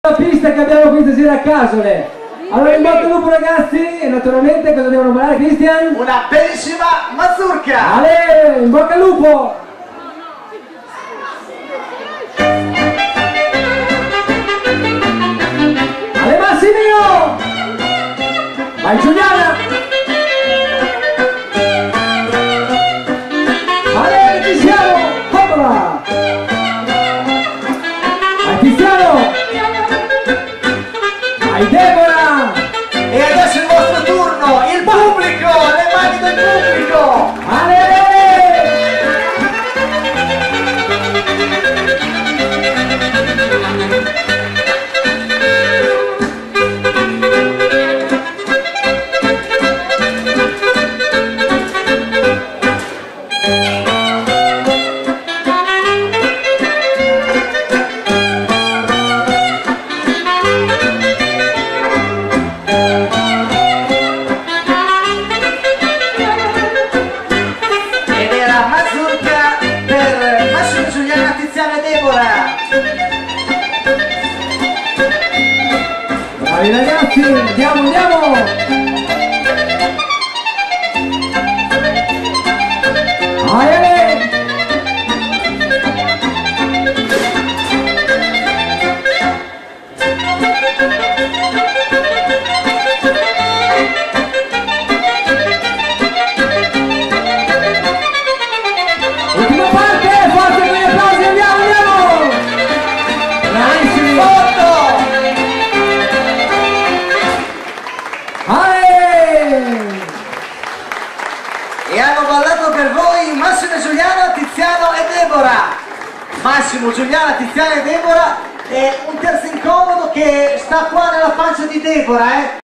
La pista che abbiamo questa sera a Casole. Allora in bocca al lupo ragazzi, e naturalmente cosa devono ballare, Cristian? Una bellissima mazurka! Ale, in bocca al lupo! Ale Massimino! Vai Giuliana! Ale, ci siamo! Opera! Vai Cristiano! Vai Deborah! E adesso è il vostro turno, il pubblico, le mani del pubblico! Ale! Mazurka per Massimo, Giuliana, Tiziana e Deborah. Bravi ragazzi, andiamo, andiamo! Vai Ale! Ultima parte, forza con gli applausi, andiamo, andiamo! Bravissimi! E hanno ballato per voi Massimo, Giuliana, Tiziano e Deborah. Massimo, Giuliana, Tiziana e Deborah, e un terzo incomodo che sta qua nella pancia di Deborah,